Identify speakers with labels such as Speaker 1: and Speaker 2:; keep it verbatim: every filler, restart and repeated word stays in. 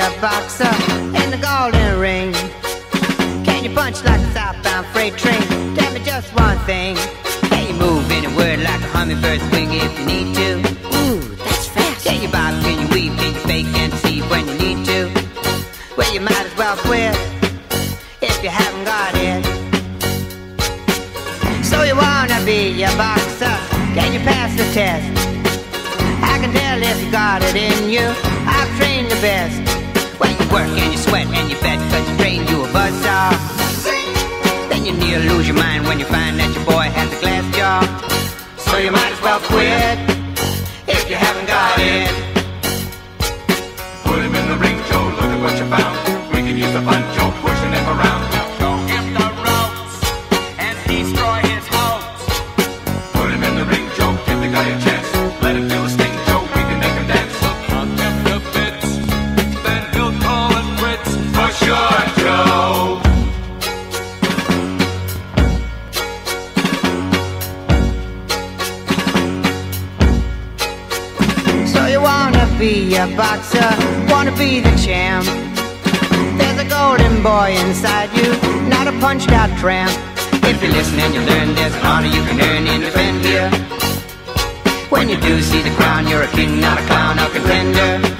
Speaker 1: a boxer in the golden ring? Can you punch like a southbound freight train? Tell me just one thing. Can you move any word like a hummingbird's wing if you need to?
Speaker 2: Ooh, that's fast.
Speaker 1: Can you bob, can you weave, can you fake and deceive when you need to? Well, you might as well quit if you haven't got it. So you wanna be a boxer? Can you pass the test? I can tell if you got it in you. I've trained the best. Well, you work and you sweat and you bet, cause you trained you a buzzsaw. Then you near lose your mind when you find that your boy has a glass jaw. So you might as well quit if you haven't got it.
Speaker 3: Put him in the ring, Joe, look at what you found. We can use the fun, Joe, pushing him around.
Speaker 4: Show him the ropes and destroy his hopes.
Speaker 3: Put him in the ring, Joe, give the guy a chance. Let him feel the sting, Joe, we can make him dance.
Speaker 4: I'll give the bits, then he'll call it quits.
Speaker 3: For sure, Joe.
Speaker 1: So you wanna be a boxer, wanna be the champ. There's a golden boy inside you, not a punched out tramp. If you listen and you learn, there's an honor you can earn in defend here. When you do see the crown, you're a king, not a clown or contender.